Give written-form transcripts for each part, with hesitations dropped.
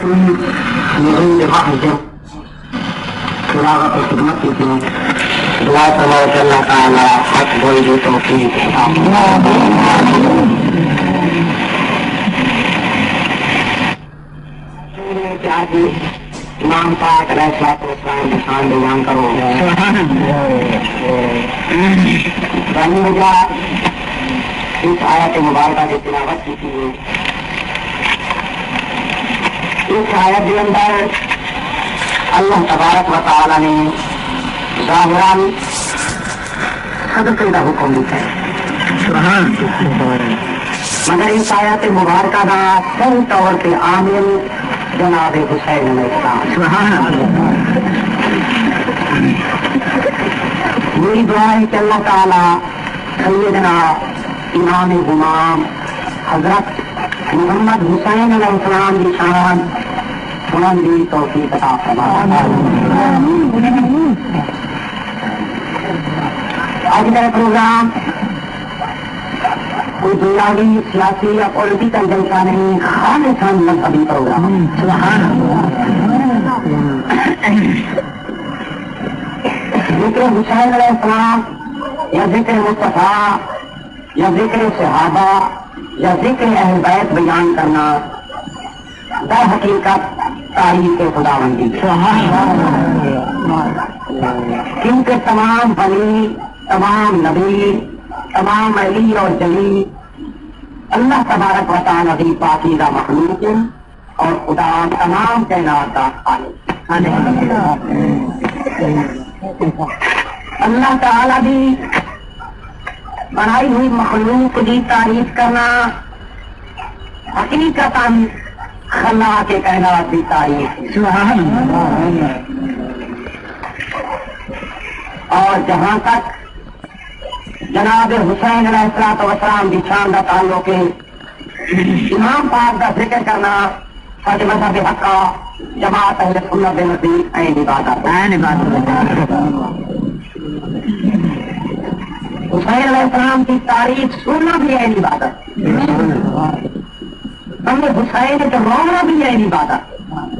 من واحد صراغة خدمتكم دعا فرمائے اللہ تعالی حق گوئی کی توفیق امام پاک علیہ الصلوۃ والسلام کی شان بیان کرو رانی وجہ اس آیت مبارکہ کی تلاوت کی تھی. اس آیت کے اندر اللہ تبارک و تعالی نے ظاہراً صدقے کا حکم دیتا ہے مگر اس آیت مبارکہ کا صحیح طور پہ عامل جناب حسین علیہ السلام. میری دعا ہے کہ اللہ تعالیٰ سیدنا امام غمام حضرت محمد حسین علیہ السلام کی شان بلندی توفیق عطا فرمائے. آج میرا پروگرام کوئی دنیاوی سیاسی یا پولیٹیکل جلسہ نہیں، خالصاً مذہبی پروگرام. ذکر حسین علیہ السلام یا ذکر مصطفیٰ یا ذکر صحابہ یا ذکر اہل بیت بیان کرنا در حقیقت تاریخ خداوندی، کیونکہ تمام ولی، تمام نبی، تمام علی اور جلی اللہ تبارک و تعالی کی پاکیزہ مخلوق اور خدا تمام کائنات کا خالق. اللہ تعالی بھی بنائی ہوئی مخلوق کی تعریف کرنا حقیقتاً خلاق کے کائنات کی تعریف. اور جہاں تک جناب حسین علیہ السلام کی شان کا تعلق ہے، امام پاک کا ذکر کرنا سارے مذہب حق کا جماعت اہل سنت کے نزدیک عین عبادت. حسین علیہ السلام کی تاریخ سننا بھی عین عبادت، ہم حسین کو رونا بھی عین عبادت.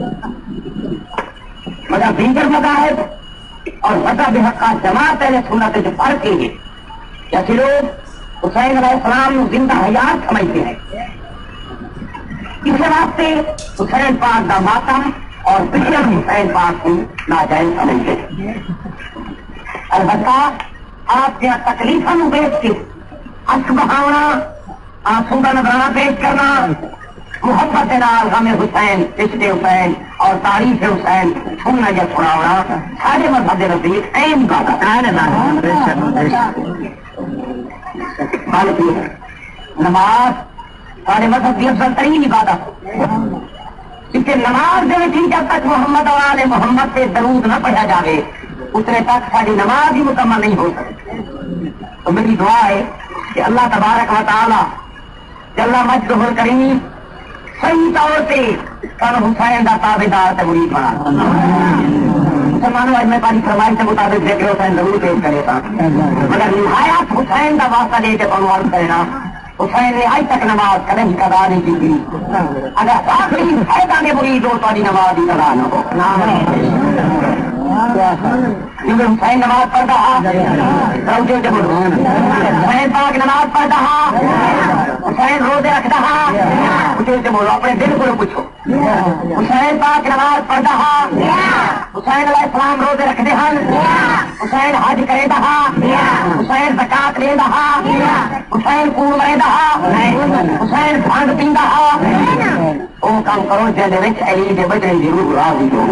مگر دیگر مذاہب اور مذہب حق کا جماعت اہل سنت جو فرق ہے، جیسے لوگ حسین علیہ السلام زندہ حیات سمجھتے ہیں، اس واسطے حسین پاک کا ماتم اور بچر حسین پاک کو ناجائز سمجھتے ہیں. البتہ آپ کے تکلیفوں کو دیکھ کے اک بہانا، آنسو کا نظرانہ پیش کرنا، محبت نال غم حسین، عشق حسین اور تعریف حسین سننا یا سناونا سارے مذہب نزدیک عین عبادت. نماز سارے مذہب کی افضل ترین عبادت، کیونکہ نماز دے جب تک محمد اور آل محمد سے درود نہ پڑھا جائے اتنے تک ساری نماز ہی مکمل نہیں ہو سکتی. تو میری دعا ہے کہ اللہ تبارک و تعالی جل مجدہ الکریم صحیح طور سے کل حسین کا تابعدار تے مرید بنا. مسلمانوں اج میں پاری فرمائش کے مطابق ذکر حسین ضرور پیش کرے تھا، مگر نہایت حسین کا واسطہ لے کے عرض کرنا، حسین نے آج تک نماز کبھی قضا نہیں کی. اگر آخری فائدہ کے مرید ہو تو نماز ہی قضا نہ ہو. کیونکہ حسین نماز پڑھتا حسین پاک نماز پڑھتا، حسین روزے رکھتا، بولو اپنے دل کو پوچھو. حسین پاک نماز پڑھتا، حسین علیہ السلام روزے رکھتے ہیں، حسین حج کرے دا، حسین زکات لے دا، حسین کوڑ مرے دا، حسین بھنگ پیندا. وہ کام کرو جن علی کے بچے ضرور راضی ہو.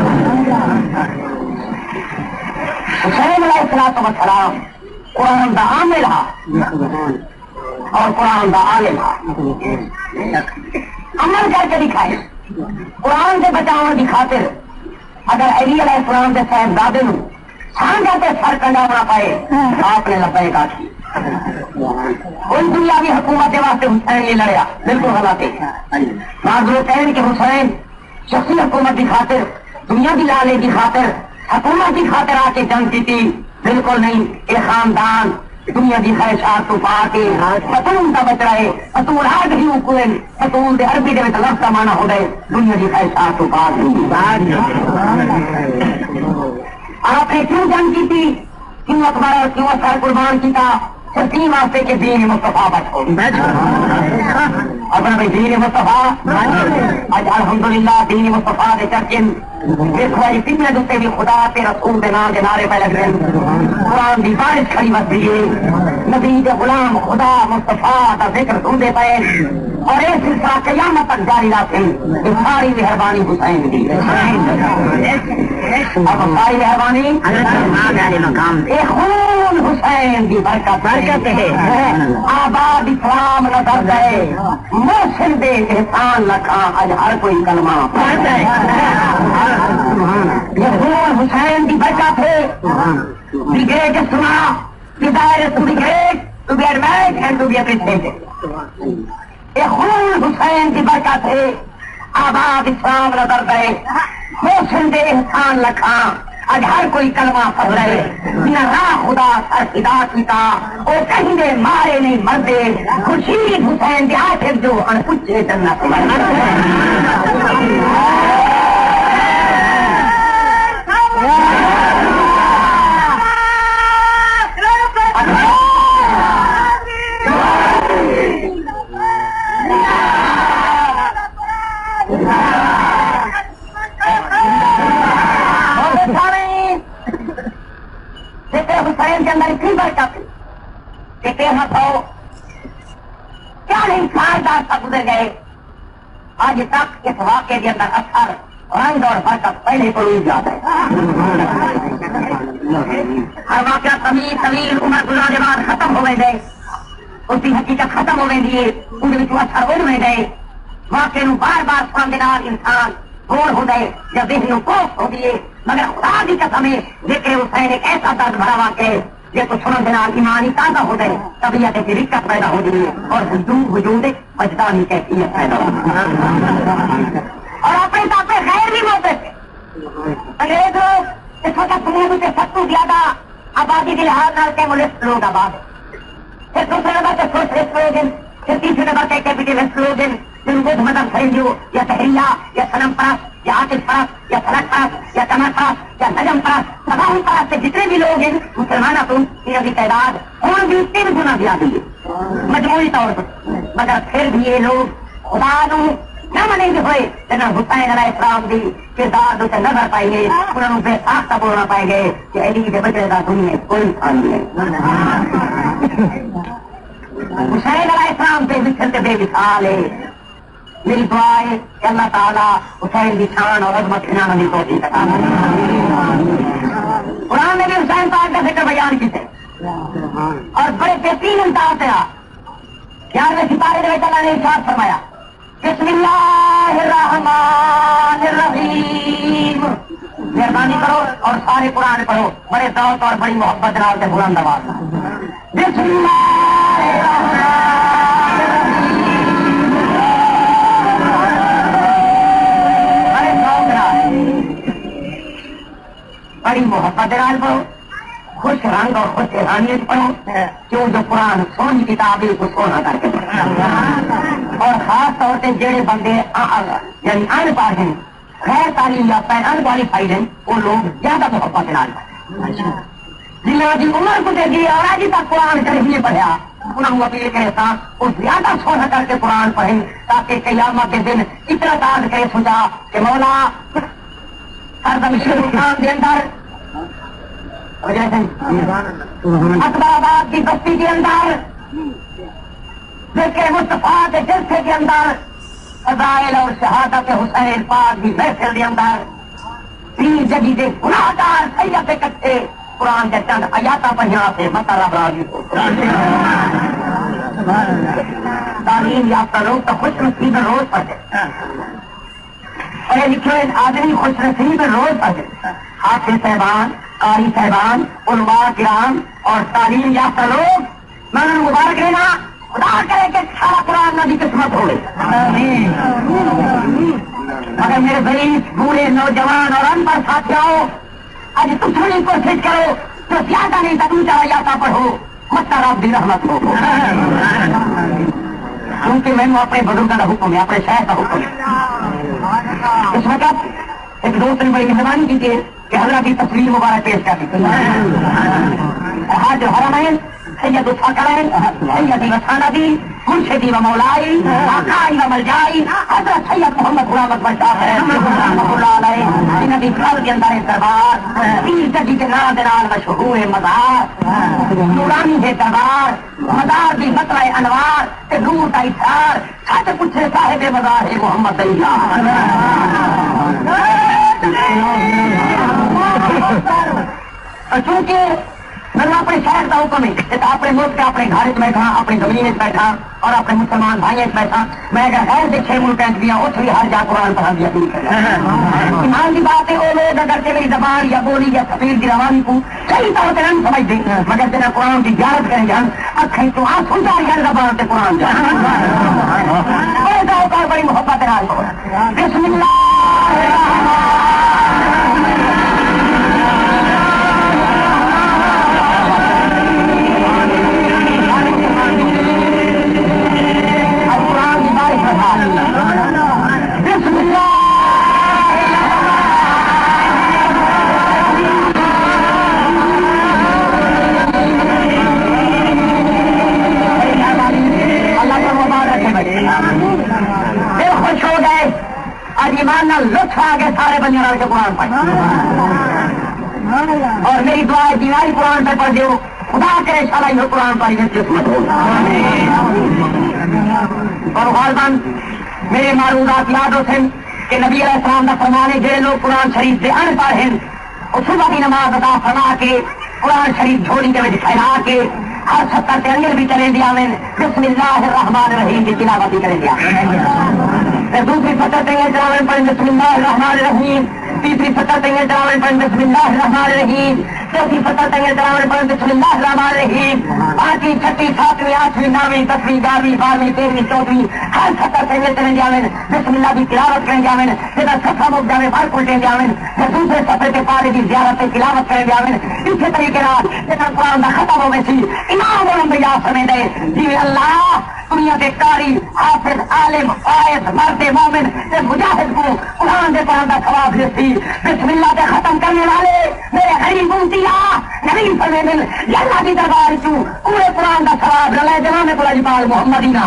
حسین علیہ السلام قرآن دا عامل اور قرآن دا عالم عمل کر کے دکھائے. قرآن سے بچاؤ کی خاطر اگر علی علیہ السلام کے صاحبزادے نو سانجا تے سر کنڈا ہونا پائے آپ نے لبیک آخی. کوئی دنیاوی حکومت کے واسطے حسین نے لڑیا، بالکل غلط ہے. بعض لوگ کہیں کہ حسین شخصی حکومت کی خاطر، دنیا کی لالے کی خاطر، حکومت کی خاطر آ کے جنگ کی تھی. بالکل نہیں. یہ خاندان دنیا کی خواہشات تو پا کے فتون کا بچ رہے فتول آج ہی اکوئن فتول دے عربی دے لفظ کا مانا ہو گئے دنیا کی خواہشات تو پا کے آپ نے کیوں جنگ کی تھی کیوں اکبر اور کیوں اثر قربان کیا صرف تین واسطے کے دین مصطفیٰ بچو اپنا بھائی دین مصطفیٰ آج الحمدللہ دین مصطفیٰ دے چرچن دیکھو یہ پچھلے دوسرے بھی خدا تے رسول دے نام دے نعرے پہ لگ رہے قرآن دی بارش کھڑی بس دیئے نبی دے غلام خدا مصطفیٰ دا ذکر سنتے پہ اور یہ سلسلہ قیامت تک جاری رکھیں یہ ساری مہربانی حسین دی اب ساری مہربانی یہ خون حسین دی برکت ہے آباد اسلام نظر گئے محسن دے احسان لکھا آج ہر کوئی کلمہ پڑھتا ہے یہ خون حسین دی برکت ہے be great is to know desire is to be great to be admired and to be appreciated یہ خون حسین کی برکت ہے آباد اسلام نظر گئے محسن دے احسان لکھا آج ہر کوئی کلمہ پڑھ رہے نہ راہ خدا سر خدا کیتا وہ کہیں دے مارے نہیں مردے خورشید حسین دے آخر جو ان پوچھے جنت حسین کے اندر اتنی برکت کہ 40 سال تک گزر گئے آج تک اس واقعے کے اندر اثر رنگ اور برکت پہلے کو نہیں جاتا ہے ہر واقعہ طویل عمر گزارنے کے بعد ختم ہو گئے اس کی حقیقت ختم ہو گئی ان اثر اڑ گئے واقعے بار بار سامنے انسان غور ہو گئے جب ذہن کوف ہو گئے مگر خدا کی قسم ہے ذکر حسین ایک ایسا درد بھرا واقع ہے جس کو سنن دینا ایمانی تازہ ہو گئے طبیعت کی رکت پیدا ہو گئی اور وجود وجدانی کیفیت پیدا ہو گئی اور اپنے طور پہ غیر بھی ہوتے تھے انگریز لوگ اس وقت دنیا میں سب سے زیادہ آبادی کے لحاظ نال کے ملک لوگ آباد ہیں پھر دوسرے نمبر پہ سوشلسٹ لوگ ہیں پھر تیسرے نمبر پہ کیپیٹلسٹ لوگ ہیں جن کو مذہب خریدو یا تحریہ یا صنم پرست یا عاطف پرست یا فلک پرست یا کمر پرست یا نجم پرست تباہی پرست جتنے بھی لوگ ہیں مسلمانوں کو ان کی تعداد اور بھی 3 گنا زیادہ ہے مجموعی طور پر مگر پھر بھی یہ لوگ خدا نو نہ منیں گے ہوئے جنہوں حسین علیہ السلام دی کردار سے نظر پائیں گے انہوں بے ساختہ بولنا پائیں گے کہ علی کے بچے کا دنیا کوئی خان نہیں حسین علیہ السلام بے مثل بے مثال ہے میری دعا ہے کہ اللہ تعالیٰ حسین کی شان اور عظمت سنانا بھی توفیق عطا فرمائے قرآن نے بھی حسین پاک کا ذکر بیان کیتے اور بڑے بہترین انداز سے 11ویں سپارے میں اللہ نے ارشاد فرمایا بسم اللہ الرحمن الرحیم مہربانی کرو اور سارے قرآن پڑھو بڑے ذوق اور بڑی محبت نال سے بلند آواز بسم اللہ الرحمن الرحیم بڑے ذوق نال بڑی محبت نال پڑھو خوش رنگ اور خوش روحانیت پڑھو کیوں جو قرآن سونی کتاب ہے اس کو سونا کر کے پڑھو اور خاص طور سے جڑے بندے یعنی ان پڑھ ہیں غیر تعلیم یافتہ ان کوالیفائڈ ہیں وہ لوگ زیادہ محبت نال جنہوں کی عمر کو دے گی اور آج تک قرآن شریف نہیں پڑھا انہوں کو اپیل کرے تھا وہ زیادہ سونا کر کے قرآن پڑھیں تاکہ قیامت کے دن اتنا تاز کرے سوچا کہ مولا ہردم کے اندر اکبر آباد کی بستی کے اندر ذکر مصطفیٰ کے جلسے کے اندر فضائل اور شہادت حسین پاک کی محفل کے اندر 3 جگہ دے گناہگار سید اکٹھے قرآن کے چند آیاتاں پڑھیاں سے مطلب راضی ہو تعلیم یافتہ لوگ تو خوش نصیب روز پڑھتے پڑھے لکھے آدمی خوش نصیب روز پڑھتے حافظ صاحبان قاری صاحبان علماء کرام اور تعلیم یافتہ لوگ میں انہوں مبارک لینا خدا کرے کہ سارا قرآن نبی قسمت ہو گئی مگر میرے ضعیف بوڑھے نوجوان اور ان پڑھ ساتھیوں آج تم تھوڑی کوشش کرو تو زیادہ نہیں تو 2-4 آیاتاں پڑھو مستر آپ دی رحمت ہو، کیونکہ میں اپنے بزرگوں کا حکم ہے، اپنے شہر کا حکم ہے۔ اس وقت ایک دوست نے بڑی مہربانی کی تھی کہ حضرت کی تصویر مبارک پیش کر دی، حاج الحرمین سید الثقلین سیدی و سندی مرشدی و مولائی آقائی و ملجائی حضرت سید محمد غلام اکبر شاہ رحمۃ اللہ علیہ، جنہاں دی گھر کے اندر دربار پیر جدی کے نام دے نال مشہور مزار، نورانی ہے دربار، مزار دی مطلع انوار تے نور دا اثار، سچ پوچھے صاحب مزار ہے محمد اللہ۔ چونکہ میں اپنے شہر کا حکم ہے، اپنے ملک کے اپنے گھر بیٹھا، اپنی زمین بیٹھا اور اپنے مسلمان بھائی بیٹھا، میں اگر غیر کے 6 ملک گیا اتنے بھی ہر جا قرآن پڑھا دیا ایمان کی بات ہے۔ وہ لوگ اگر میری زبان یا بولی یا تقریر کی روانی کو صحیح طور سے نہیں سمجھتے، مگر جنہیں قرآن کی زیارت کریں جان اکھیں تو آنسو جا رہی زبان سے قرآن جان بڑی محبت ہے۔ بسم اللہ خوش ہو گئے، آج ایمان لطف آ گئے سارے بندے والے کے قرآن پڑھ، اور میری دعا ہے بیماری قرآن پہ پڑھ دو، خدا کرے شالا یہ قرآن پڑھی میں قسمت ہو۔ اور غالباً میرے معروضات یاد ہوتے کہ نبی علیہ السلام کا فرمانے جڑے لوگ قرآن شریف سے ان پڑھ ہیں وہ صبح کی نماز ادا فرما کے قرآن شریف جھولی کے پھیلا کے ہر 70 سے انگل بھی کریں دیا میں بسم اللہ الرحمن الرحیم کی تلاوت بھی کریں دیا، دوسری 70 تنگیں چلاویں پڑھیں بسم اللہ الرحمن الرحیم، تیسری 70 تنگیں چلاویں پڑھیں بسم اللہ الرحمن الرحیم، چوتھی 70 تنگیں چلاویں پڑھیں بسم اللہ الرحمن الرحیم، 5ویں 6ویں 7ویں 8ویں 9ویں 10ویں 11ویں 12ویں 13ویں 14ویں ہر 70 تنگیں چلیں جاویں بسم اللہ کی تلاوت کریں جاویں، جب صفحہ مک جاویں بھر پلٹیں جاویں، پھر دوسرے صفحے کے پارے کی زیارت تلاوت کریں جاویں، اسی طریقے جب قرآن کا ختم ہوئے سی امام الانبیاء سمجھ دے جی اللہ دنیا کے قاری حافظ عالم فائز مرد مومن تے مجاہد کو قرآن دے قرآن کا ثواب دیتی، بسم اللہ کے ختم کرنے والے میرے غریب امتیا نبی فرمے دل اللہ کی دربار چوں پورے قرآن کا ثواب لے جناب کو اجمال محمدینہ۔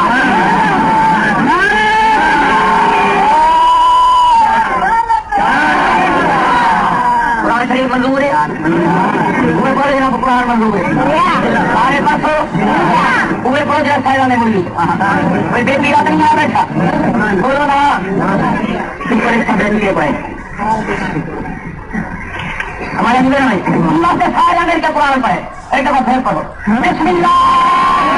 قرآن شریف منظور ہے، بولے جناب قرآن منظور ہے سارے پاسوں پورے پڑھ جائے سائرہ نے بولی کوئی بے پیرا نہیں آ بیٹھا بولو نا ہمارے اللہ سے سارا مل کے قرآن پڑھے ایک دفعہ پھر پڑھو بسم اللہ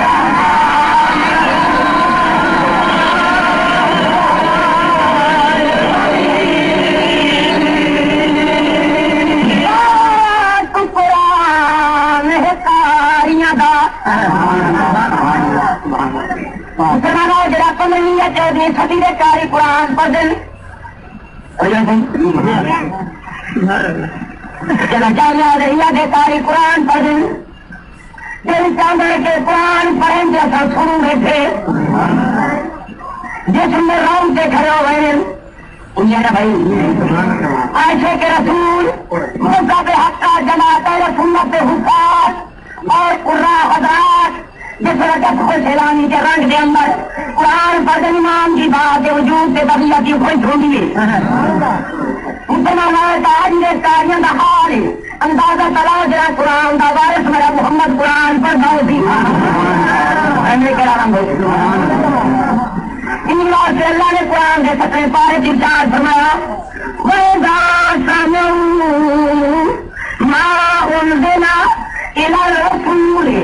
جڑا 15ویں یا 14ویں صدی کے کاری قرآن پڑھ دیں جگہ جامعہ رہیا کے کاری قرآن پڑھ دیں دل چاہتے کہ قرآن پڑھیں گے سب سنوں گے تھے جس میں روم سے کھڑے ہوئے انہیں نا بھائی عائشہ کے رسول مذہب حق کا جماعت سنت حفاظ اور قرآن حضرات جس وقت خوش اعلانی کے رنگ کے اندر قرآن پر امام کی بات وجود سے بغیہ کی خوش ہوگی مسلمان تاج نے کاریاں کا حال اندازہ تلا جرا قرآن کا وارث میرا محمد قرآن پر بہت ہی ان سے اللہ نے قرآن کے 17 پارے کی چار فرمایا وَإِذَا سَمِعُوا مَا أُنزِلَ إِلَى الرَّسُولِ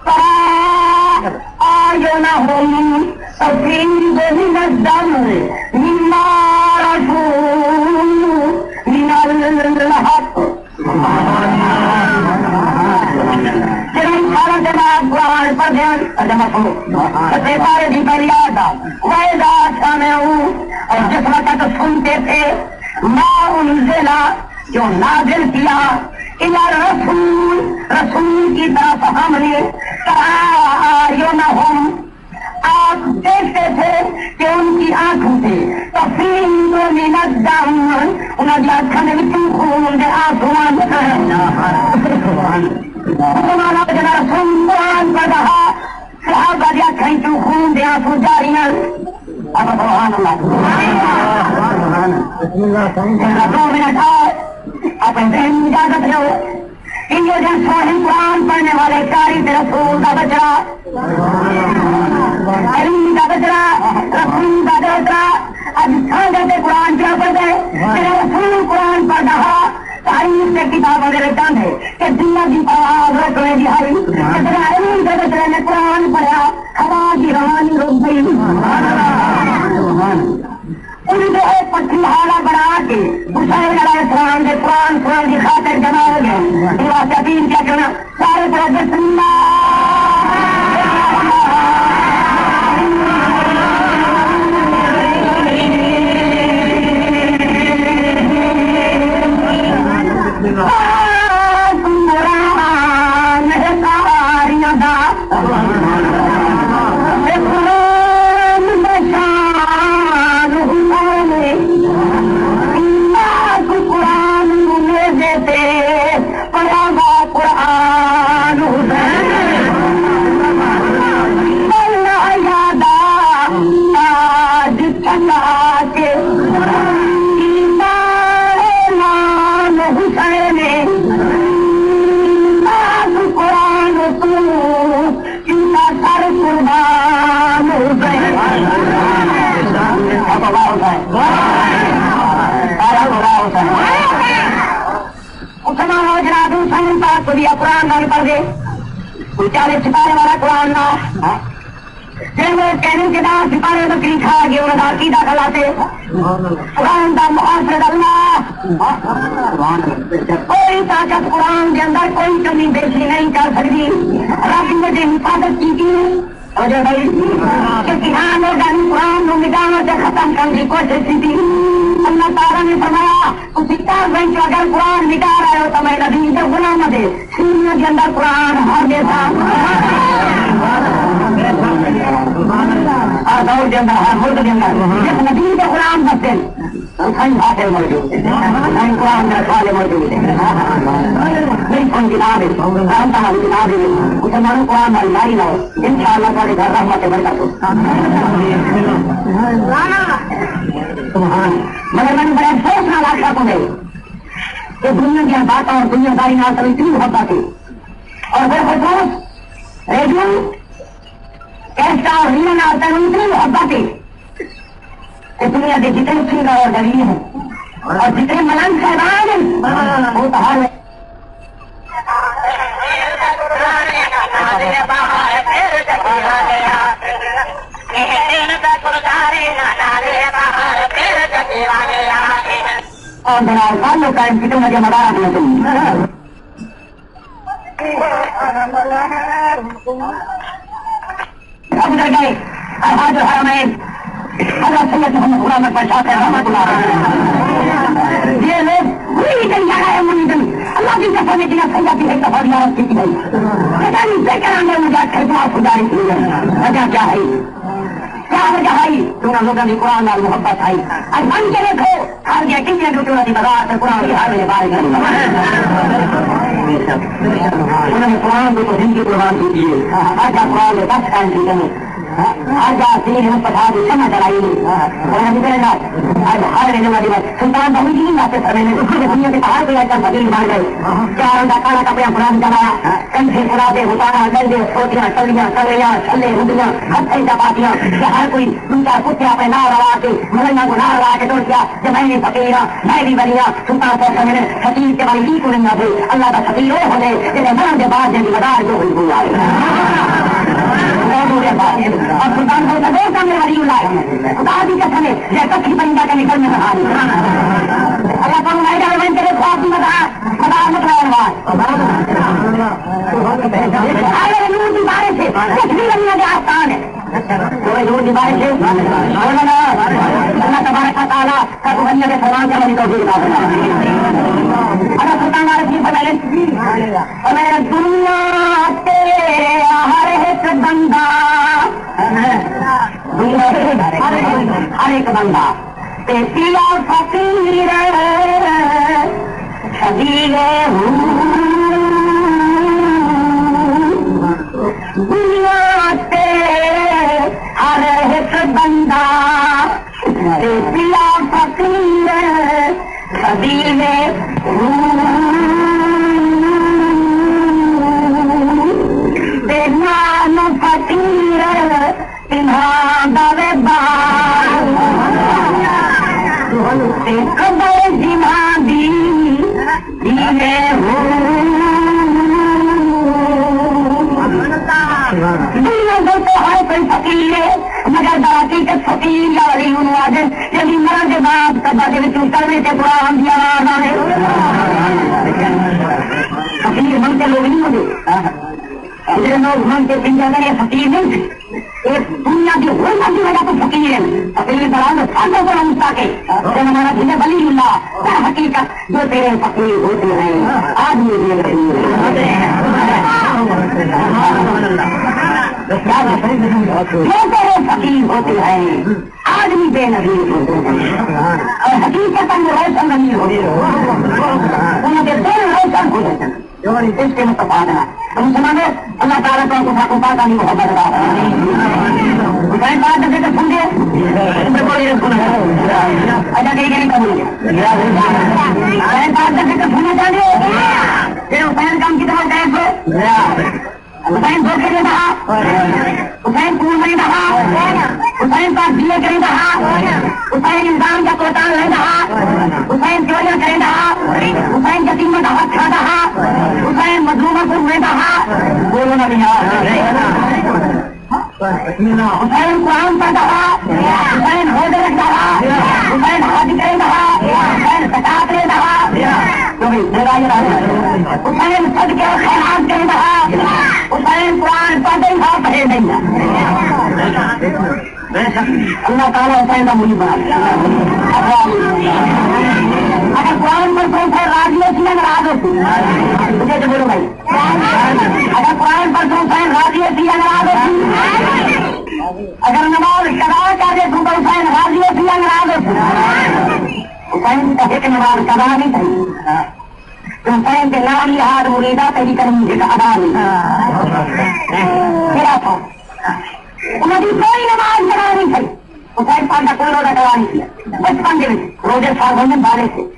أعينهم تفيض من الدمع مما عرفوا من الحق قرآن پر اور جس وقت سنتے تھے ما انزل جو نازل کیا الى رسول رسول کی طرف ہم نے آپ دیکھتے تھے کہ ان کی آنکھوں سے انہوں نے آنکھوں نے خون دے آسمان قرآن پر رہا صحابہ دی آنکھیں تو خون دے آنسو جاری ہیں اب سبحان اللہ 2 منٹ اور اپنے ذہن میں اجازت لو ان سونے قرآن پڑھنے والے قاری رسول کا بچڑا علم کا بچڑا رسول کا بچڑا اب سانگے قرآن کیا پڑھ گئے میرے رسول قرآن پڑھ رہا تاریخ سے کتابوں کے رکھا ہے کہ دنیا کی آواز رکھنے کی ہائی علم کے بچڑے نے قرآن پڑھا ہوا کی روانی رک گئی ان کو ایک پتھری حالہ بنا کے حسین علیہ السلام کے قرآن کی خاطر جمع ہو گئے اپیل کیا کرنا سارے طرح بسم اللہ قرآن نہ پڑھ دے کوئی 40 سپارے والا قرآن نہ جب وہ کہنے کے بعد سپارے بکری کھا گئے انہوں نے عقیدہ کھلاتے قرآن کا محافظ اللہ کوئی طاقت قرآن کے اندر کوئی کمی بیشی نہیں کر سکتی رب نے جو حفاظت کی اور جو بھائی کسان قرآن کو مٹانا سے ختم کرنے کی کوشش کی تھی اللہ تعالیٰ نے فرمایا اسی بینچ اگر قرآن مٹا رہے ہو تو میں نبی سے غلام دے سینوں کے اندر قرآن ہر دیتا ہر دور کے اندر ہر ملک کے اندر جس نبی کے غلام بستے حاصل موجود قرآن میں سوال موجود ہے بالکل کتابیں کتابیں مسلمانوں قرآن والی لائی لاؤ ان شاء اللہ تعالی گھر رحمت برکت مگر میں نے بڑے افسوس نہ لاکھا کو نہیں کہ دنیا کی باتوں اور دنیا داری نہ اتنی محبت تھی اور وہ افسوس ریڈیو کیسا اور ریل نہ اتنی محبت تھی کہ دنیا کے جتنے سنگا اور دلیل ہیں اور جتنے ملنگ صاحبان ہیں وہ تو ہر اور بنا لوگ کا کتنے مجھے مدار میں تم ادھر گئے جو حرمین حضرت سید محمد غلام اکبر شاہ رحمۃ اللہ یہ لوگ پوری دن جگہ ہے منظم اللہ کی قسم میں جنہیں سیاتی ہے دفعہ زیارت کی گئی لیکن بے کرام نے مجھے خدمہ خداری کی ہے وجہ کیا ہے کیا وجہ ہے تمہیں لوگوں نے قرآن اور محبت آئی اور من کے دیکھو ہر گیا کتنے ڈوٹوں کی بغیر سے قرآن کی ہر میرے بارے انہوں نے قرآن کو زندگی قربان کی ہے آج قرآن نے 10 ٹائم کی کرنے آج تین پٹھا دی سمجھ چلائی آج ہر رہنے بات سلطان بہو جی نہیں آتے سر دنیا کے پہاڑ پہ آتا بدل بن گئے چار کا کالا کپڑا قرآن چلایا کنٹھے پڑا دے اتارا ڈنڈے سوچیاں ٹلیاں کلیاں چھلے ہڈیاں ہتھ چپاتیاں کہ ہر کوئی ان کا کتے اپنے نہ روا کے ملنا کو نہ روا کے توڑ کیا کہ میں نے فقیرا میں بھی بنیا سلطان سے میرے فقیر کے بارے کی کو نہیں آتے اللہ کا فقیر وہ ہو گئے جنہیں مرن کے بعد جن کی بدار جو ہوئی ہوئی آئے اور سلطان کو دور کا میرا ولی اللہ ہے خدا بھی قسم ہے یہ کچھ بندہ کا نکل میں رہا اللہ کو میں جب میں تیرے خواب کی مدار مت رہا آئے نور کی بارے سے کچھ بھی بنیا کے آستان ہے دور دیوائے سے اللہ تبارک و تعالیٰ کا بنیا کے سلام کرنے کی توفیق عطا فرمائے. اگر سلطان عارف جی بتائیں اور دنیا تیرے ہر ایک بندہ ہر ایک بندہ پیا فقیر شبیل دنیا تیرے ہر ایک بندہ پیا فقیر شبیل نام فقیر دے بار خبر جمع دی دے تو ہر کوئی فقیر ہے مگر باقی کے فقیر یا ولی انواز جب مرد کے بعد سبا کے کرنے کے قرآن کی آواز آئے فقیر بنتے لوگ نہیں ہوتے لوگ من کے پنجا کرے فقیر نہیں تھے ایک دنیا کی غربت کی وجہ تو فقیر ہے فقیر برابر ساتھوں کو رمتا کے ہمارا دن ولی اللہ در حقیقت جو تیرے فقیر ہوتے ہیں آج بھی جو تیرے فقیر ہوتے ہیں آج بھی بے نظیر ہوتے ہیں اور حقیقت روشن نہیں ہوتے ان کے دل روشن ہو جاتے ہیں اس کے متفاد ہے مسلمان اللہ تعالیٰ کو پاتا نہیں محبت رہا حسین بات جیسے کہ سن گے اچھا کہیں نہیں قبول حسین بات جیسے کہ سننا چاہیے پھر حسین کام کی طرح جائے حسین دھوکے نہیں رہا حسین کون نہیں رہا حسین پاس دیے کریں رہا حسین انسان کا کوتال نہیں رہا حسین چوریاں کریں رہا حسین یتیموں کا حق کھا رہا حسین مظلوموں کو ہوئے رہا بولو نہ حسین قرآن پڑھ رہا حسین روزے رکھ رہا حسین حج کریں رہا حسین زکات لے رہا حسین صدقے اور خیرات کریں رہا حسین قرآن پڑھے تھا پڑھے نہیں اللہ تعالیٰ حسین کا مجھے بنا اگر قرآن پر کوئی ہے راضی ہوتی ہے ناراض ہوتی مجھے تو بولو بھائی اگر قرآن پر کوئی ہے راضی ہوتی ہے ناراض ہوتی اگر نماز قضا کر دے تو حسین راضی ہوتی ہے ناراض ہوتی حسین کا ایک نماز قضا نہیں تھی حسین کے نام یاد مریدہ تیری کریں گے ادا نہیں میرا تھا انہوں نے کوئی نماز پڑھا نہیں تھی حسین پاک کا کوئی روزہ کروا نہیں کیا بچپن کے روزے سال بندے بارے سے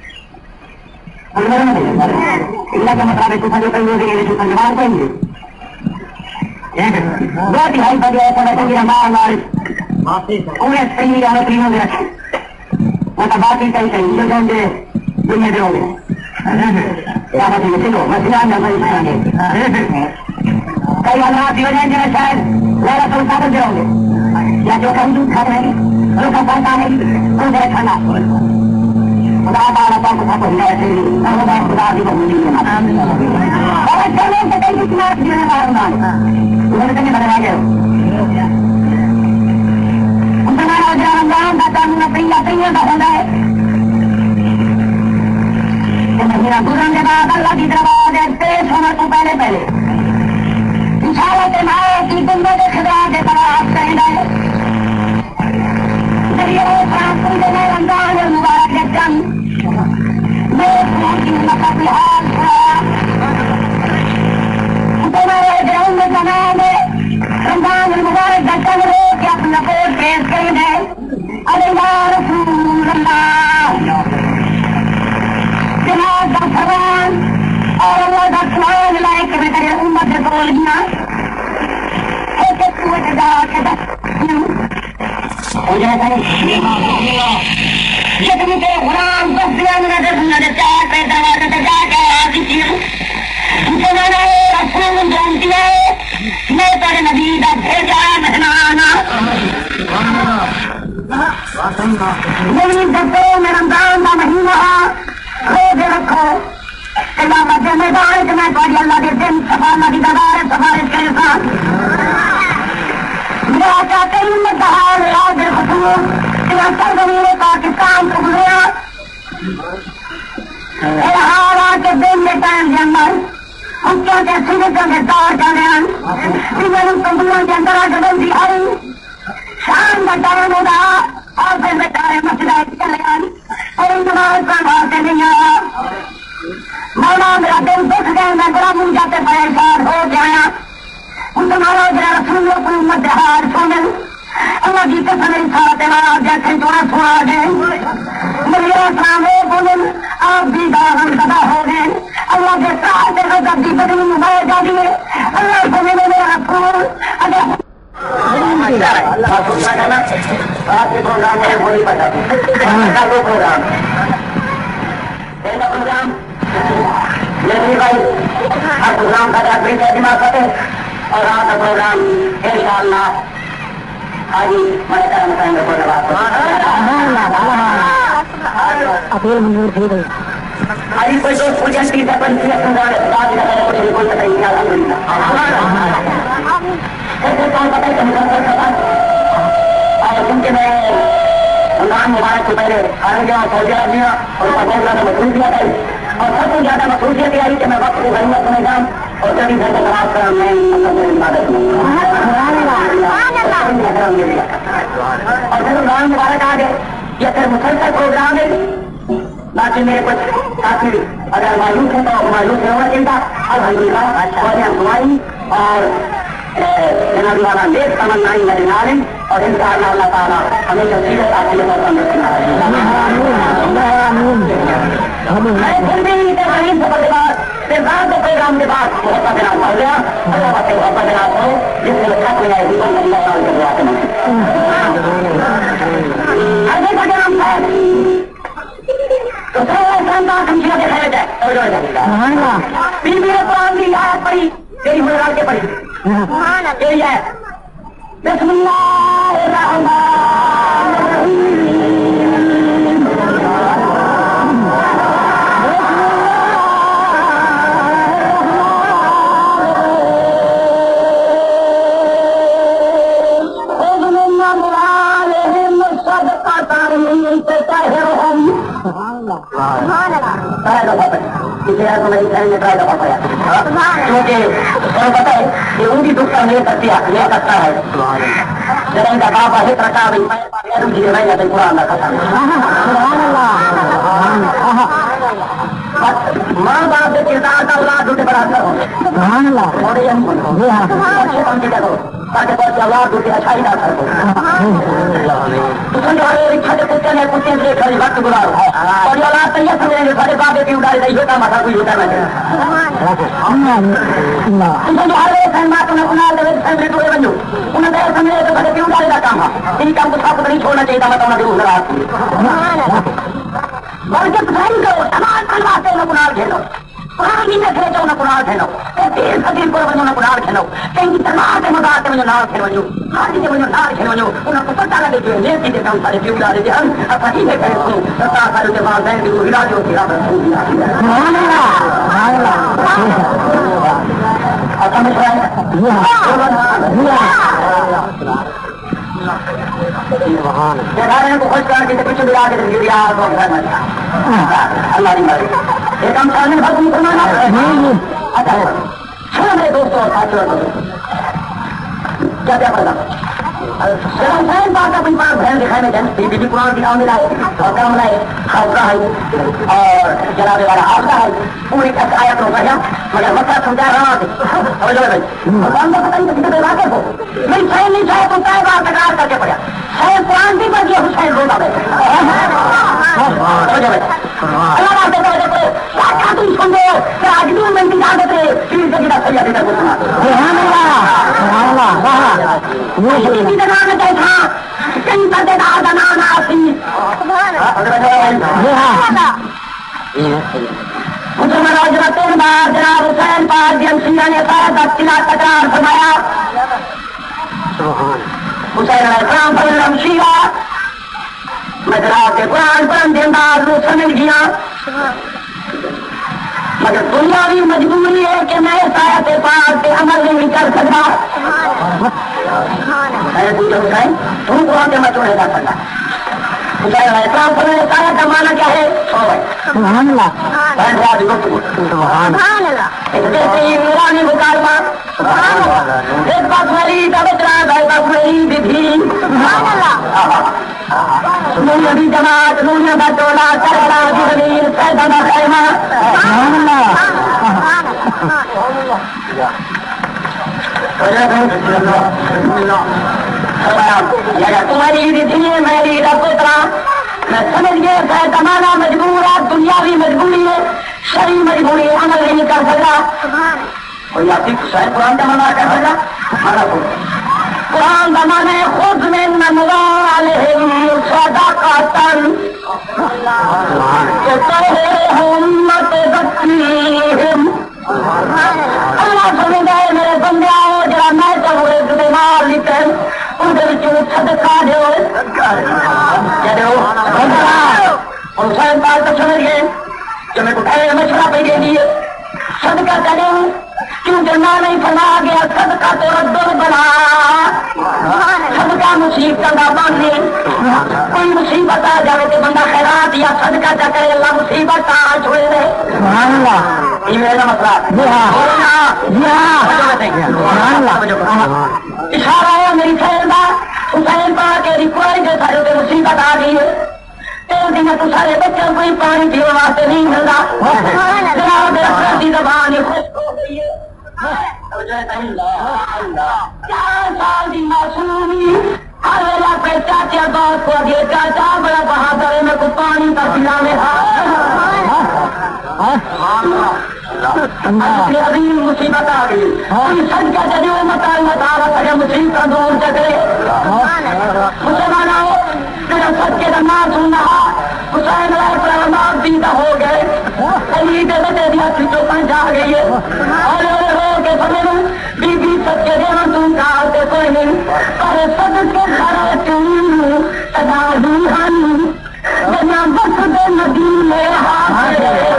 اللہ کے مطابق جو کئی روزے گئے تو نماز پڑھیں گے دو تہائی بجے ایسا بیٹھیں گے ہمارے پورے صحیح یہاں تینوں میں رکھیں مطلب باقی کئی کہیں جو جان دے دنیا دے ہو گئے چلو مسئلہ کئی حضرات ہو جائیں گے شاید میرا تو قابل دے ہوں گے یا جو کہیں دودھ کھا رہے ہیں ان کا پڑھتا نہیں ان سے کھانا خدا تعالیٰ پاک کو سب ایسے خدا دی بہت اور اچھا لوگ سے کئی کتنا جینے کا ہونا انہوں نے کہیں بدلا گئے ان سے میرا وجہ رمضان کا کام نپریہ کہیں کا ہونا ہے مہینہ گزرن کے بعد اللہ کی دربار پیش ہونا تو پہلے انشاءاللہ کے مائے کی دنیا کے خدمات کے طرح کریں گے رمضان المبارک کے جنگ میرے حال تمہارے گراؤنڈ میں بنائیں گے رمضان المبارک کا جنگ لے کے اپنا کوٹ پیش کریں گے اللہ رسول اللہ جناب کا فرمان اور اللہ کا سوال لائے کہ میرے امت سے بول گیا لیکن کے غلام بس دیا میں چار پہ دروازے سے جا کے آتی تھی میں نے رسول جانتی ہے میں تیرے نبی کا بھیجا مہمان میں رمضان کا مہینہ روزے رکھو قیامت کے میدان میں اللہ کے دن سفارنا کی دبار سفارش کے ساتھ زمین پاکستان کو گزرا ہارا کے دن میں ٹائم کے اندر ہم کے سنگتوں کے دور چل رہے ہیں کمپنیوں کے اندر بندی آئی شام کا ٹائم ہوگا اور پھر بیٹھے مسجد چلے گئے اور نماز کا بھاگ نہیں آیا مولا میرا دل دکھ گئے میں بڑا منہ جاتے پریشان ہو گیا ان تمہارا جرا رسولوں کو مدہار سومن اللہ کی قسم میری سارا تیرا جیسے جو سنا گئے میرے اسلام بولن آپ بھی دارم زدہ ہو گئے اللہ کے ساتھ غضب کی بدنی مبارک جا دیے اللہ کو میرے رسول اگر اللہ سننا کرنا آپ کے پروگرام میں وہی بتا دو پروگرام پہلا پروگرام میری بھائی ہر پروگرام کا جاگری کا دماغ کرتے اور رات کا پروگرام انشاءاللہ آج میں کرم کریں گے اپیل منظور تھی گئی آج کوئی دوست پوجن کی سپن کی کوئی پتہ نہیں الحمدللہ کون پتہ ہے کیونکہ میں رمضان مبارک سے پہلے آنے گیا سعودی عربیہ اور بہت زیادہ مصروفیت آئی اور سب سے زیادہ مصروفیت آئی کہ میں وقت کو غنیمت سمجھتا ہوں اور کبھی گھر کا نماز کا میں عبادت ہوں اور پھر رمضان مبارک آ گئے یہ پھر مسلسل پروگرام ہے باقی میرے کچھ ساتھی اگر مایوس ہیں تو مایوس نہیں ہونا چاہتا الحمدللہ ہماری اور جناب والا نیک تمنائی میں ڈالیں اور ان شاء اللہ اللہ تعالیٰ ہمیشہ سیرت آپ کے پروگرام کے بعد بہت دینا پڑ گیا بہت دینا ہو جس سے لکھا کوئی آئے پڑی تیری ملال کے پڑی بسم اللہ الرحمن الرحیم کیونکہ پتہ ہے کہ ان کی دکھ کا نہیں کرتا ہے جب ان کا باپ ہے رکھا قرآن رکھا ماں باپ کے کردار کا اولاد دوسرے بڑا اثر ہو تاکہ بہت اولاد دوسری اچھائی نہ کچھ وقت گزارو اور یہ اولاد تیار سمجھیں گے سارے بابے کی اڑائی نہیں ہوتا ماتھا کوئی ہوتا نہیں کام ان کام کو ساتھ نہیں چھوڑنا چاہیے مطلب ضرور بلکہ پسند کرو تمام کرواتے نہ کنال کھیلو پرانی میں کھیچو نہ کنال کھیلو تیر خطیر کو بنو نہ کنال کھیلو کہیں تمام کے مزاق میں جو نال کھیلو جو ہر چیز میں جو نال کھیلو جو انہوں کو پتہ لگے جو نیتی کے کام سارے پیو ڈالے ہم اپنی میں کہے سنو ستا سارے کے بعد بہن کی ہلا جو تیرا رسول اور سمجھ رہے کو خوش کرنے کے پیچھے دیا کے اللہ ایک ہم سامنے اچھا سنو میرے دوستوں اور ساتھیوں کیا پڑھنا حسین پاک اپنی پاک بہن دکھائے میں جن بی بی قرآن کی آمد آئے اور کام لائے حافظہ ہے اور جناب والا حافظہ ہے پوری آیت ہو گیا مگر مکہ سمجھا رہا تھی سمجھ لو بھائی قرآن کا پتہ نہیں کسی کے واقف ہو میری صحیح نہیں چاہے تو کئی بار تکرار کر کے پڑھا صحیح قرآن بھی پڑھ گیا حسین روزہ میں سمجھو بھائی اللہ بات دیکھو دیکھو کیا تم سمجھو کہ آج بھی میں انتظار دیتے پھر سے جدا صحیح ابھی تک سنا سبحان اللہ میں دیکھا کہیں پر دے دار دنان آسی مسلمان حضرت بار جناب حسین پاک جن سنگا نے سارا تکرار فرمایا حسین علیہ السلام پر رمشیہ میں جناب کے قرآن پر انداز رو سمجھ گیا مگر دنیاوی مجبوری ہے کہ میں اس آیت پاک پہ عمل نہیں کر سکتا میں نے پوچھا حسین تم قرآن کے مت نہیں کر سکتا سارا زمانہ کیا ہے؟ سبحان اللہ سبحان اللہ نورانی مکالمہ ایک بات میری بچرا ایک بات میری بھی سبحان اللہ نوریہ بھی جماعت نوریہ کا ٹولا سربراہ زمین سیدہ خیمہ سبحان اللہ تمہاری دھی میری پوترا میں سمجھ گئے زمانہ مجبور ہے دنیاوی مجبوری ہے شرعی مجبوری ہے عمل نہیں کر سکتا کوئی آپ کی قرآن کا منع کر سکتا قرآن زمانے خود میں نموالہم صدقاتن امت ذکیہم اللہ سنو گئے میرے بندے آؤ جرا میں تو ہوئے بیمار لیتے اندر صدقہ دو کیا دو حسین بات تو سمجھ گئے جو میں اٹھائے مشورہ پہ دے دیے صدقہ کریں کیونکہ نہ نہیں بنا گیا صدقہ تو رد بنا صدقہ مصیبت کا باندھے کوئی مصیبت آ جائے تو بندہ خیرات یا صدقہ چا کرے اللہ مصیبت آ چھوڑے رہے سبحان اللہ یہ میرا مسئلہ اشارہ ہے میری خیر کا حسین پاک کے ریکوائر کے سارے پہ مصیبت آ گئی ہے تیرے دن تو سارے بچوں کوئی پانی پینے واسطے نہیں ملتا جناب کی زبان خشک ہو گئی ہے 4 سال کی معصومی ہر ویلا پہ چاچا باپ کو آگے چاچا بڑا بہادر ہے میں کو پانی کا پلا میں عظیم مصیبت آ گئی سج کا جدو مطالعہ مصیبت دور چکرے مسلمانوں میرا سچ کے نام سننا حسین رحمات دیدہ ہو گئے علی کے بچے دیا چیزوں پر جا گئی ہے اور ہو کے سمجھ بی بی سچ کے دینا تم کہتے کوئی نہیں پر سب کے خرا تم سدا روحان جنا بس دے مدینے آج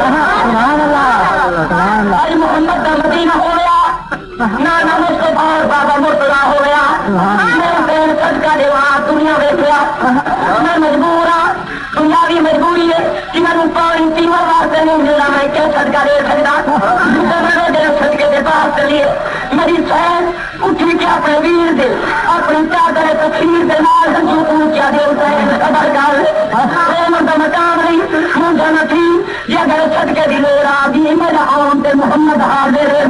محمد کا مدینہ ہو گیا نانا مصطفیٰ اور بابا مرتضیٰ ہو گیا میں بہن صدقہ دیوا دنیا دیکھ لیا میں مجبور ہوں دنیاوی مجبوری ہے کہ میں پانی پینے واسطے نہیں مل رہا میں کیا صدقہ دے سکتا میرے صدقے کے پاس چلیے میری سہن اٹھی کے اپنے ویر دے اپنی چادر تفسیر دے نال ہنجو پوچھا دے حسین خبر کر پریم کا مقام نہیں مجھے نہ تھی یہ اگر صدقے دی لوڑ آ گئی میرا عام تے محمد حاضر ہے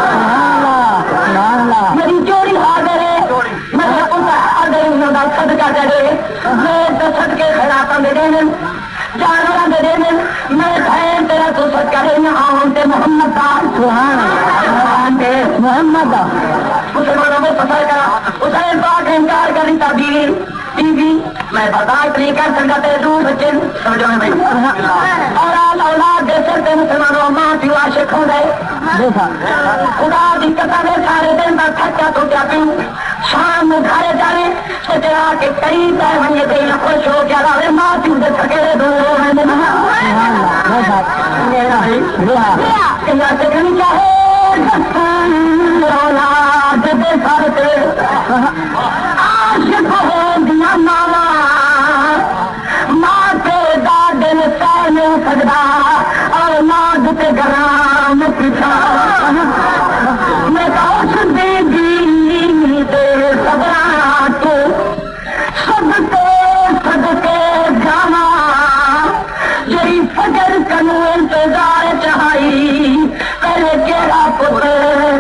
میری چوری حاضر ہے میرا پتہ اگر انہوں کا صدقہ کرے میں تو صدقے خیراتاں دے دینے جانوراں دے دینے میں بہن تیرا تو صدقہ رہی عام تے محمد کا سبحان محمد مسلمانوں میں پسند کرا حسین پاک انکار کری تعبیر بی بی میں برداشت نہیں کر سکتا تیرے دور بچے سمجھو میں بھائی اور اولاد دے سکتے مسلمانوں ماں پیو عاشق ہو گئے خدا دی قسم ہے سارے دن کا تھکا تو کیا پیوں شام میں گھر جانے سچا کے قریب ہے مجھے دل خوش ہو گیا رہے ماں پیو دے سکے دور سکھنی چاہے اولاد دے سارے عاشق ہو دیا ماما ماں کے دادل سہ نہیں سکتا اولاد تے گرام پیچھا میں اس دے گی دے سبرا تو صدقے جانا جی فجر کنو انتظار چاہی پہلے کیڑا پتر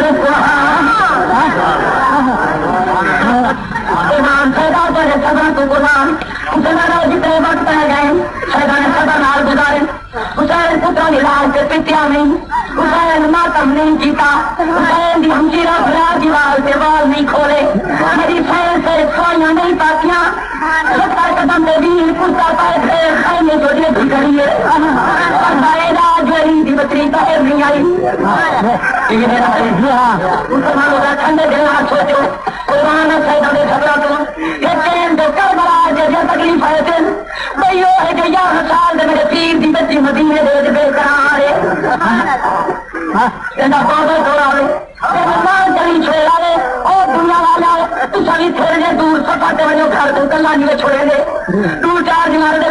قرآن سیدا کرے سبا تو قرآن حسین جتنے وقت پہ گئے سیدا نے سبا نال گزارے حسین پترا لال کے پتیا نہیں حسین ماتم نہیں جیتا حسین دی ہمشیرہ بھرا دیوال سے وال نہیں کھولے میری سین سے سوائیاں نہیں پاتیاں 70 قدم دے ویر کرتا پائے تھے خیمے جو دے بھی کریے سائدہ جوری دی بکری باہر نہیں آئی مسلمانوں کا ٹھنڈے دل نہ سوچو قرآن سیدہ دے سبرا تو لیکن جو کربلا جیسے تکلیف آئے تھے بھئیو ہے کہ 11 سال دے میرے پیر دی بچی مدینے دے بے قرار ہے کہنا بابا توڑا رہے ماں چلی چھوڑا رہے اور دنیا والا تو سبھی تھوڑے دے دور سفاتے وجہ گھر تو کلا نہیں چھوڑے دے 2-4 دنوں دے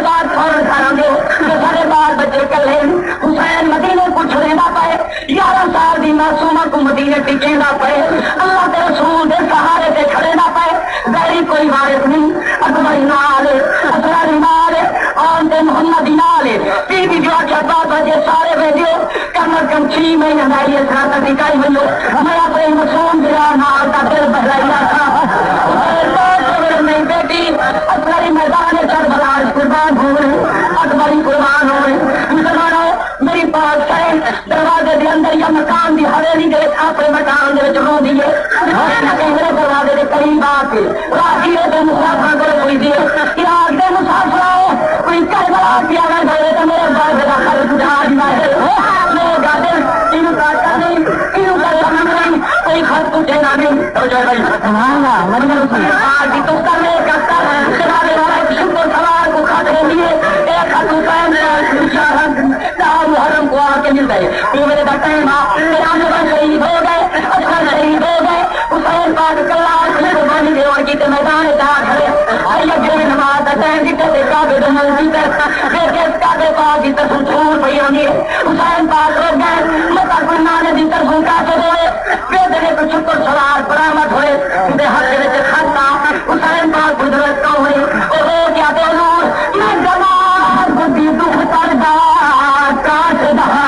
معصومہ کو مدینے ٹکے نہ پے اللہ کے رسول دے سہارے تے کھڑے نہ پے غیری کوئی وارث نہیں اکبر نال اسرار نال اور دے محمد نال بی بی جو آخیا بابا جی سارے بھیجو کم از کم 6 مہینے ہماری اس رات دکھائی ہوئی میں اپنے معصوم دیا نال کا دل بہلایا تھا نہیں بیٹی اکبری میدان کربلا قربان ہوئے اکبری قربان ہوئے مسلمانوں میری بات ہے دروازے کے اندر یا مکان کی حویلی دے اپنے مکان دے رو دیے میرے دروازے کے قریب آ کے راجی مسافر کو کوئی دیے عراق کے مسافر آؤ کوئی کربلا کیا میں گئے تو میرے باپ کا خرچ جہاز نہ ہے میرے گادر انہوں کا نہیں انہوں کا سمجھ نہیں کوئی خط پوچھے نہ نہیں تو جو بھائی آج تو کرنے کا کر سوارے والا شکر سوار کو خط لیے ایک خط پہن محرم کو آ کے مل گئے تو میرے ٹائم شہید ہو گئے اچھا شہید ہو گئے حسین پاک کلاس قربانی دیوان کی میدان جا کھڑے آئیے نماز کا ٹائم کی کعبے کعبے پاک کی طرف چھوڑ پی ہونی حسین پاک ہو گئے متا گرنانے کی طرف کافر ہوئے پیدنے کو شکر سوار برامد ہوئے اندے ہاتھ میں کھاتا حسین پاک قدرت کا ہوئے اور ہو کیا دے نور میں جمال بدھی دکھ کردہ کاٹ دہا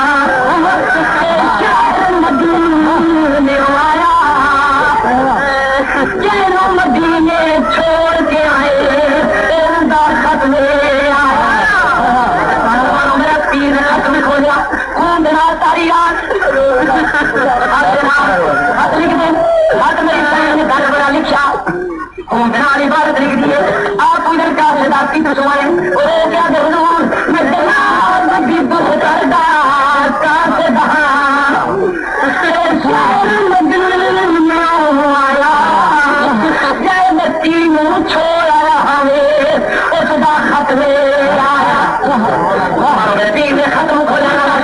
مدینے آیا چینوں مدینے چھوڑ کے آئے خط لے آیا میرا پیر خط میں کھولیا خون دینا ساری رات خط لکھ دیں خط میری بہن نے گھر بڑا لکھا خون دینا عبادت لکھ دیے آپ ادھر کا صداقتی تو سوائے وہ کیا دے حضور میں جمال بدھی دکھ کردہ کاٹ دہا چھوڑ آیا ہمیں اس دا خط لے آیا ختم کھولانا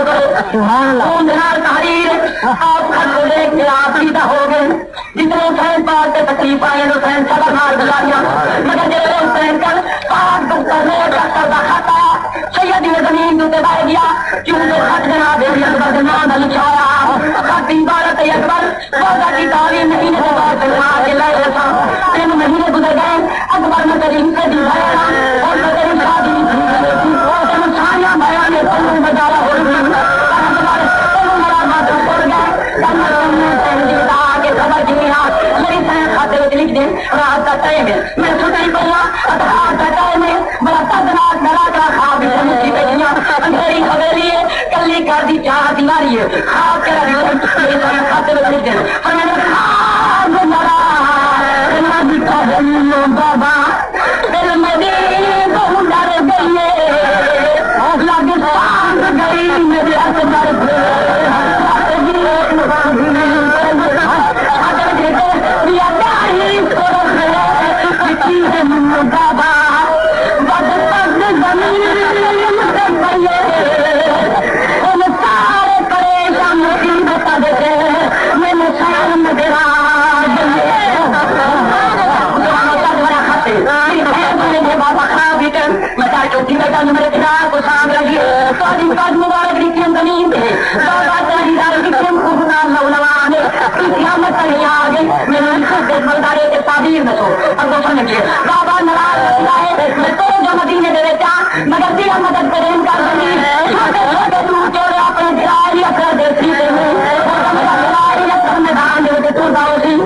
تحریر آپ خط لے کے آپ سیدھا ہو گئے جتنے حسین پاک کے تکلیف آئے حسین صبر مار گزاریا مگر جب حسین کر پاک کرنے کا خط آیا سیدی نے زمین تو بہ گیا کیونکہ خط جناب اکبر نام لکھایا خط عبارت اکبر روزہ کی تعلیم مہینے کے بعد کے لائے تھا 3 مہینے گزر گئے اکبر میں تیری سے دی بھیا اور میں تیری شادی اور تم ساریاں بھیا نے تم بجایا ہو لکھ دیں رات کا ٹائم ہے میں سنائی پڑا رات کا ٹائم ہے بڑا دردناک ڈرا کر خواب کی بیٹیاں اندھیری حویلی ہے کلی کر دی 4 دیواری ہے خواب کرا میرے سارے کھاتے میں لکھ دیں اور میں نے خواب مرا بابا دل میں دی بہت ڈر گئی ہے لگ سانگ گئی میرے اکبر بابا بد پگ زمین سارے پریشان بتا دیتے میں شرم دیرا بابا خراب بتا چوکی بیٹا میرے کتاب کو سام لگی مبارک لکھیں زمین دے بابا چاہیے لکھیں خدا لولوان قیامت نہیں آ گئی میں بلدارے کے تعبیر میں سو اب وہ سمجھے بابا ناراض ہے میں تو جو مدینے دے بیٹا مگر دیا مدد کریں ان کا زمین چھوٹے چھوٹے دور چورے اپنے دلائی اکر دیتی دے دلائی اکر میدان دے تو داؤ سی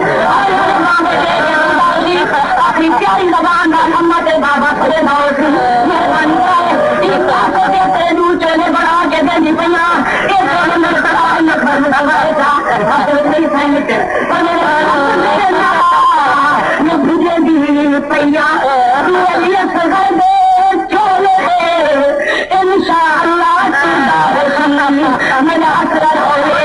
اپنی پیاری زبان کا محمد بابا کھڑے داؤ سی مہربانی کرے ایک کو دیتے دور چورے بڑھا کے دینی پیا ایک کو نمبر سرائی اکبر میں دلوائے تھا آپ سے نہیں سہمت پر میرے میں بجے بھی پیا چھوڑے انشاءاللہ میرا اثر ہوئے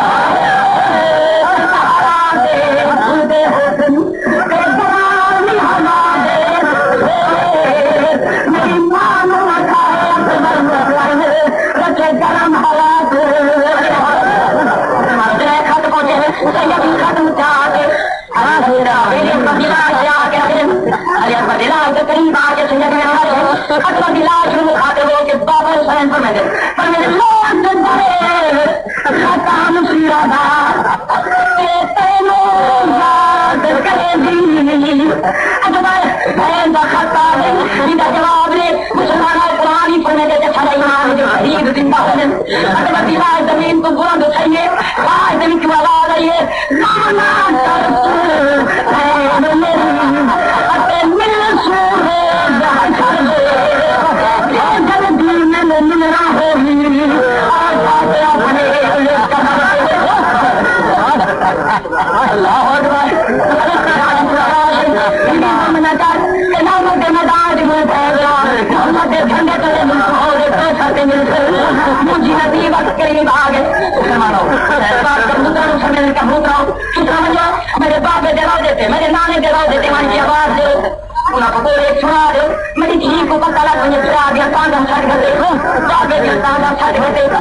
میری ماں رکھے گرم حالات خط پہنچے ختم چاہ قریب آ کے سید اکبر کی لاش میں مخاطب ہو کے بابا حسین پر میرے لوگ کام سیرا تھا جواب نے مسلمان قرآن ہی پڑھنے کے ایمان جو حدیث زندہ ہونے زمین کو بلند اٹھائیے زمین کی آواز آئیے مجھے ندی وقت قریب آ گئے میرے بابے دلاؤ دیتے میرے نانے دلاؤ دیتے من کی آواز دے انہوں کو بولے سنا دو میری جی کو پتہ لگ مجھے چلا دیا تازہ چھٹ کر دیکھو بابے دل تازہ چھٹ کر دیکھو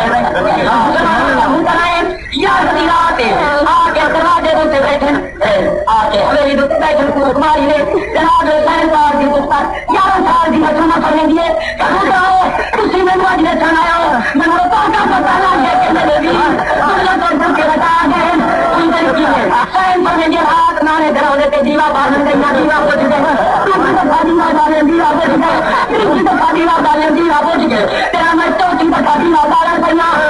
یا رات آ کے دروازے دوتے بیٹھے آ کے میری دوست بیٹھے کماری نے جناب حسین صاحب کی دوست 11 سال کی مسلمہ پڑھنے دیے تھی میں نے اجنے چڑھایا میں نے تو کا پتہ لگ گیا کہ میرے بھی دنیا تو بھول کے بتا گئے ان کی حسین پر میرے ہاتھ نانے دراؤ دیتے جیوا بارن کے جیوا پہنچ گئے تو فاطمہ ڈالیں جیوا پہنچ گئے تو فاطمہ ڈالیں جیوا پہنچ گئے تیرا میں تو چیز فاطمہ ڈالیں پڑھنا